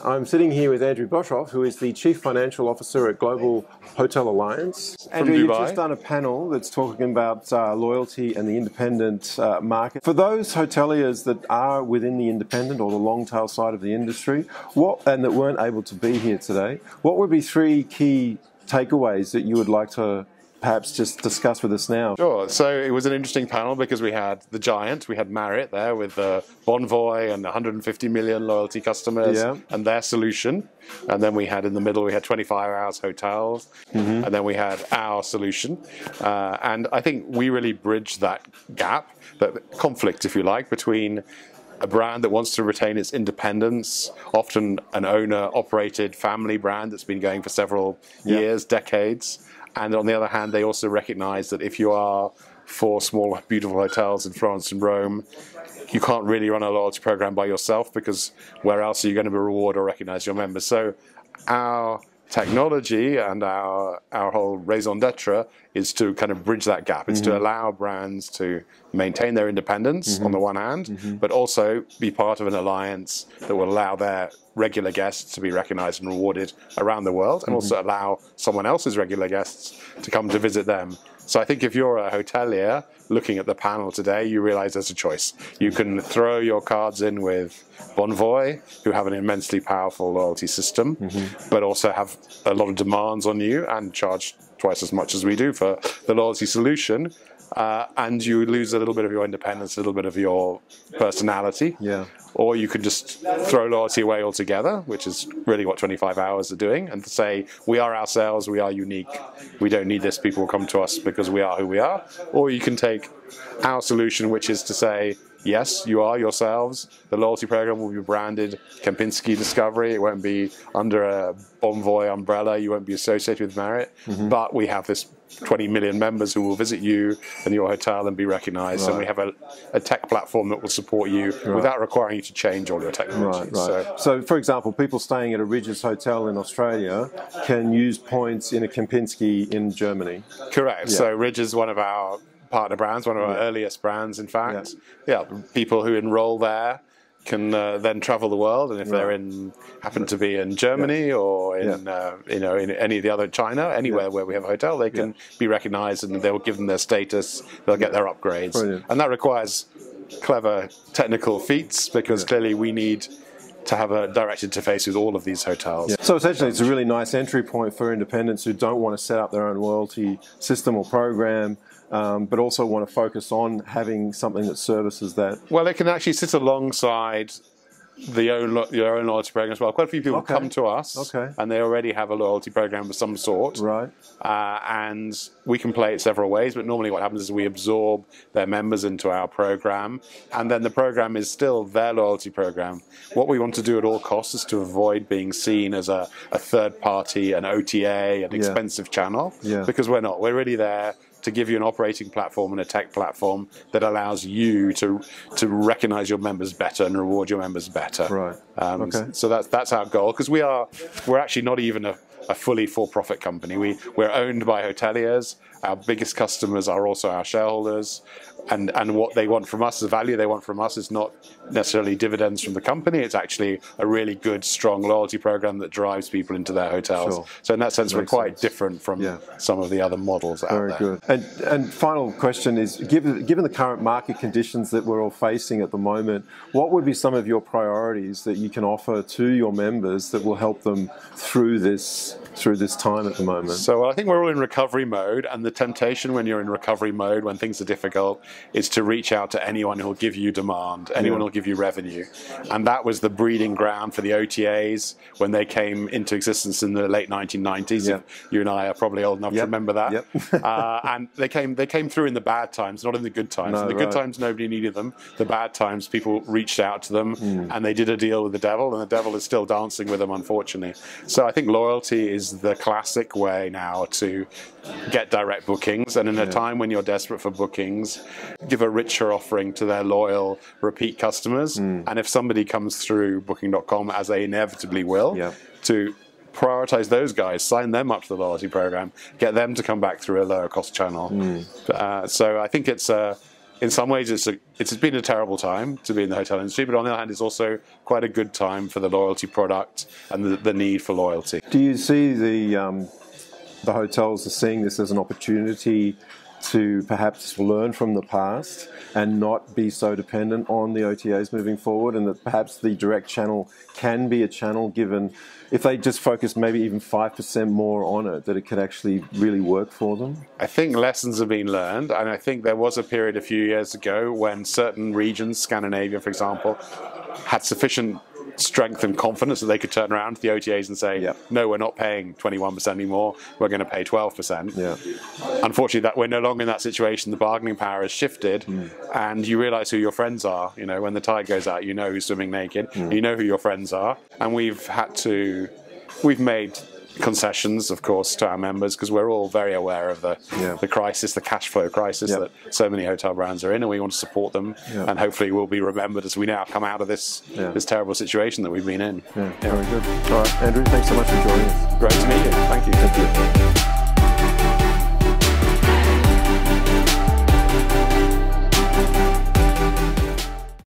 I'm sitting here with Andrew Boshoff, who is the Chief Financial Officer at Global Hotel Alliance. Andrew, you've just done a panel that's talking about loyalty and the independent market. For those hoteliers that are within the independent or the long tail side of the industry, and that weren't able to be here today, what would be three key takeaways that you would like to perhaps just discuss with us now? Sure. So it was an interesting panel because we had the giant, we had Marriott there with Bonvoy and 150 million loyalty customers and their solution. And then we had in the middle, we had 25 hours hotels, and then we had our solution. And I think we really bridged that gap, that conflict, if you like, between a brand that wants to retain its independence, often an owner-operated family brand that's been going for several years, decades. And on the other hand, they also recognize that if you are four small, beautiful hotels in Florence and Rome, you can't really run a loyalty program by yourself, because where else are you going to reward or recognize your members? So our technology and our whole raison d'etre is to kind of bridge that gap. It's to allow brands to maintain their independence on the one hand, but also be part of an alliance that will allow their regular guests to be recognized and rewarded around the world, and also allow someone else's regular guests to come to visit them. So I think if you're a hotelier looking at the panel today, you realize there's a choice. You can throw your cards in with Bonvoy, who have an immensely powerful loyalty system, but also have a lot of demands on you and charge twice as much as we do for the loyalty solution. And you lose a little bit of your independence, a little bit of your personality. Or you could just throw loyalty away altogether, which is really what 25 hours are doing, and to say, we are ourselves, we are unique, we don't need this, people will come to us because we are who we are. Or you can take our solution, which is to say, yes, you are yourselves. The loyalty program will be branded Kempinski Discovery. It won't be under a Bonvoy umbrella. You won't be associated with Marriott. But we have this 20 million members who will visit you and your hotel and be recognized. And we have a tech platform that will support you without requiring you to change all your technology. So, for example, people staying at a Ridges Hotel in Australia can use points in a Kempinski in Germany. Correct. So Ridge is one of our partner brands, one of our earliest brands, in fact. People who enroll there can then travel the world, and if they're happen to be in Germany or in in any of the other China, anywhere where we have a hotel, they can be recognized, and they'll give them their status, they'll get their upgrades. And that requires clever technical feats, because clearly we need to have a direct interface with all of these hotels. So essentially it's a really nice entry point for independents who don't want to set up their own loyalty system or program, but also want to focus on having something that services that. Well, it can actually sit alongside your own loyalty program as well. Quite a few people come to us and they already have a loyalty program of some sort. And we can play it several ways, but normally what happens is we absorb their members into our program, and then the program is still their loyalty program. What we want to do at all costs is to avoid being seen as a third party, an OTA, an expensive channel, because we're not. We're really there to give you an operating platform and a tech platform that allows you to recognize your members better and reward your members better. So that's our goal, because we're actually not even a fully for-profit company. We're owned by hoteliers. Our biggest customers are also our shareholders, and what they want from us, the value they want from us, is not necessarily dividends from the company. It's actually a really good, strong loyalty program that drives people into their hotels. So in that sense, we're quite different from some of the other models out there. Very good. And final question is, given the current market conditions that we're all facing at the moment, what would be some of your priorities that you can offer to your members that will help them through this time at the moment? So I think we're all in recovery mode, and the temptation when you're in recovery mode, when things are difficult, is to reach out to anyone who will give you demand, anyone who will give you revenue. And that was the breeding ground for the OTAs when they came into existence in the late 1990s. You and I are probably old enough to remember that. And they came through in the bad times, not in the good times. In the good times, nobody needed them. The bad times, people reached out to them, and they did a deal with the devil, and the devil is still dancing with them, unfortunately. So I think loyalty is the classic way now to get direct bookings, and in a time when you're desperate for bookings, give a richer offering to their loyal repeat customers. And if somebody comes through booking.com, as they inevitably will, to prioritize those guys, sign them up to the loyalty program, get them to come back through a lower cost channel. So I think it's in some ways, it's been a terrible time to be in the hotel industry, but on the other hand, it's also quite a good time for the loyalty product and the need for loyalty. Do you see the hotels are seeing this as an opportunity to perhaps learn from the past and not be so dependent on the OTAs moving forward, and that perhaps the direct channel can be a channel given if they just focus maybe even 5% more on it, that it could actually really work for them? I think lessons have been learned, and I think there was a period a few years ago when certain regions, Scandinavia for example, had sufficient strength and confidence that they could turn around to the OTAs and say, no, we're not paying 21% anymore, we're going to pay 12%. Unfortunately, that we're no longer in that situation. The bargaining power has shifted, and you realize who your friends are. You know, when the tide goes out, you know who's swimming naked, you know who your friends are, and we've made concessions, of course, to our members, because we're all very aware of the crisis, the cash flow crisis that so many hotel brands are in, and we want to support them, and hopefully we'll be remembered as we now come out of this terrible situation that we've been in. Very good. All right, Andrew, thanks so much for joining us. Great to meet you. Thank you. Thank you.